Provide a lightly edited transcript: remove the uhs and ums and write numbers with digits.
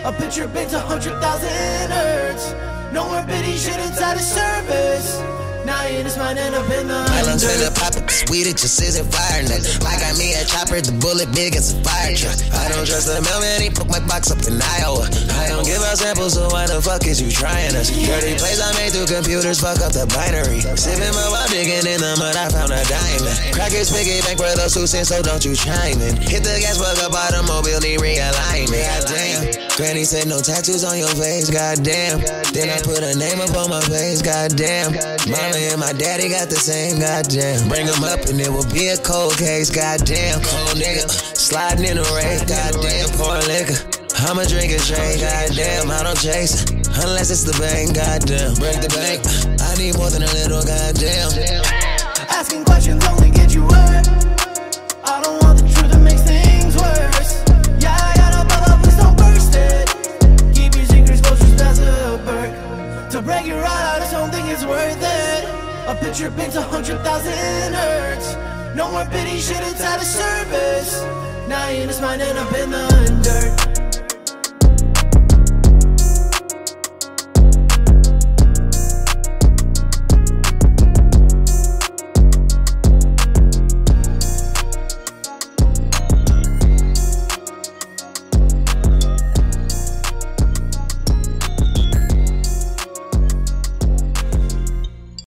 A picture paints 100,000 hertz. No more pity, shit inside of service. Now in his mind end up in the my lungs finna pop it, this weed, it just isn't fire enough. I got me a chopper, the bullet big as a fire truck. I don't trust the mailman, he put my box up in Iowa. I don't give out samples, so why the fuck is you trying us? Dirty plays I made through computers, fuck up the binary. Sipping my while digging in the mud, I found a diamond. Crackers, piggy bank, for those who sin, so don't you chime in. Hit the gas, plug up automobile, need realignment. Goddamn, Granny said no tattoos on your face, goddamn. Then I put a name up on my face, goddamn. Mama and my daddy got the same, goddamn. Bring them up and it will be a cold case, goddamn. Cold nigga, sliding in the rain, goddamn. Pour liquor, I'ma drink it straight, goddamn. I don't chase it, unless it's the bank, goddamn. Break the bank, I need more than a little, goddamn. Asking questions only get you hurt. I don't want the truth that makes things worse. Yeah, I got a bubble, please don't burst it. Keep your secrets close, just pass a perk. To break your heart, I just don't think it's worth it. A picture paints 100,000 hertz. No more pity, shit inside of service. Now in his mind end up in the dirt.